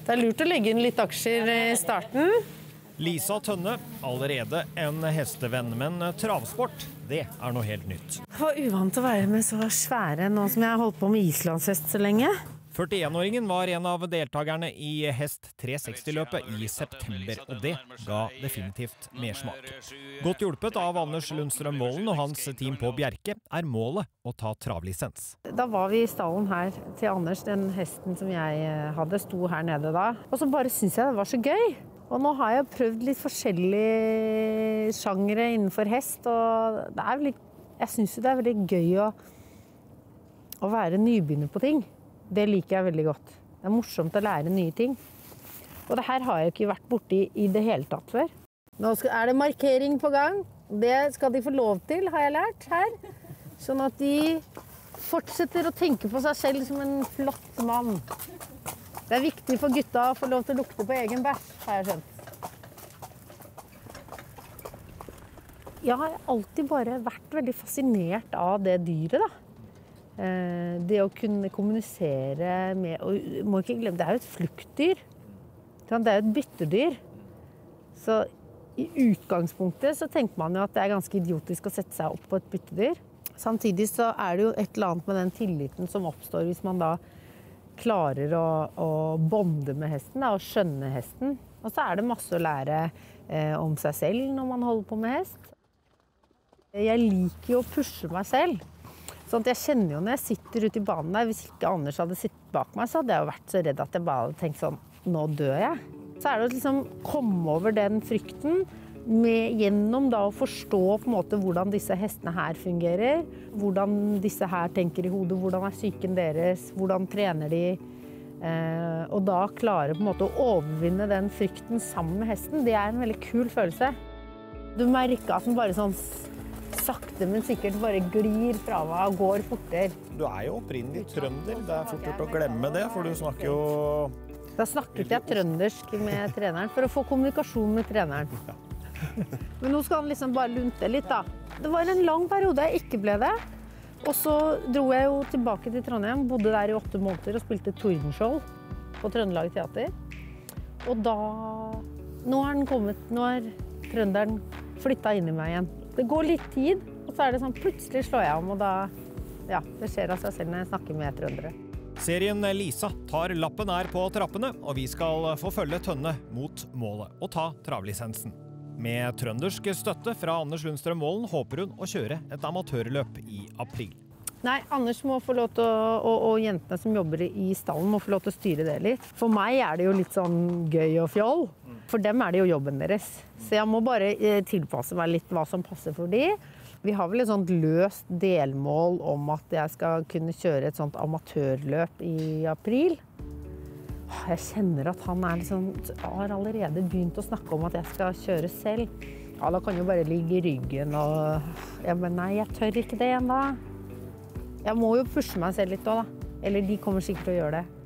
Det lurt å legge inn litt aksjer i starten. Lisa Tønne, allerede en hestevenn, men travsport, det noe helt nytt. Det var uvant å være med så svære nå som jeg har holdt på med islandshest så lenge. 41-åringen var en av deltakerne i Hest 360-løpet i september, og det ga definitivt mersmak. Godt hjulpet av Anders Lundstrøm Volden og hans team på Bjerke målet å ta travlisens. Da var vi i stallen her til Anders, den hesten som jeg hadde, sto her nede da. Og så bare synes jeg det var så gøy. Og nå har jeg prøvd litt forskjellige sjangere innenfor hest, og jeg synes jo det veldig gøy å være nybegynner på ting. Det liker jeg veldig godt. Det morsomt å lære nye ting. Og det her har jeg ikke vært borti i det hele tatt før. Nå det markering på gang. Det skal de få lov til, har jeg lært her. Sånn at de fortsetter å tenke på seg selv som en flott mann. Det viktig for gutta å få lov til å lukte på egen bæsj, har jeg skjønt. Jeg har alltid bare vært veldig fascinert av det dyret, da. Det å kunne kommunisere med, og må ikke glemme, det jo et fluktdyr. Det jo et byttedyr. Så i utgangspunktet så tenker man jo at det ganske idiotisk å sette seg opp på et byttedyr. Samtidig så det jo et eller annet med den tilliten som oppstår hvis man da klarer å bonde med hesten og skjønne hesten. Og så det masse å lære om seg selv når man holder på med hest. Jeg liker jo å pushe meg selv. Sånn at jeg kjenner jo når jeg sitter ute i banen der, hvis ikke Anders hadde sittet bak meg, så hadde jeg jo vært så redd at jeg bare hadde tenkt sånn, nå dør jeg. Så det å liksom komme over den frykten, gjennom da å forstå på en måte hvordan disse hestene her fungerer, hvordan disse her tenker i hodet, hvordan psyken deres, hvordan trener de, og da klare på en måte å overvinne den frykten sammen med hesten, det en veldig kul følelse. Du merker at den bare sånn sakte, men sikkert bare glir fra meg og går fortere. Du jo opprinnelig trønder, det fort gjort å glemme det, for du snakker jo... Da snakket jeg trøndersk med treneren for å få kommunikasjon med treneren. Men nå skal han liksom bare lunte litt da. Det var en lang periode jeg ikke ble det. Og så dro jeg jo tilbake til Trondheim, bodde der i 8 måneder og spilte Tordenskjold på Trøndelag Teater. Og da... Nå den kommet, nå trønderen flyttet inn i meg igjen. Det går litt tid, og så det sånn plutselig slår jeg om, og da, ja, det skjer av seg selv når jeg snakker med trøndere. Serien Lisa tar lappen på trappene, og vi skal få følge Tønne mot målet og ta travlisensen. Med trøndersk støtte fra Anders Lundstrøm Volden håper hun å kjøre et amatørløp i april. Nei, Anders må få lov til og jentene som jobber i stallen må få lov til å styre det litt. For meg det jo litt sånn gøy og fjoll. For dem det jo jobben deres. Så jeg må bare tilpasse meg litt hva som passer for de. Vi har vel et sånt løst delmål om at jeg skal kunne kjøre et sånt amatørløp i april. Jeg kjenner at han liksom, har allerede begynt å snakke om at jeg skal kjøre selv. Ja, da kan jo bare ligge i ryggen og... Ja, men nei, jeg tør ikke det ennå. Jeg må jo pushe meg selv litt også, da. Eller de kommer sikkert til å gjøre det.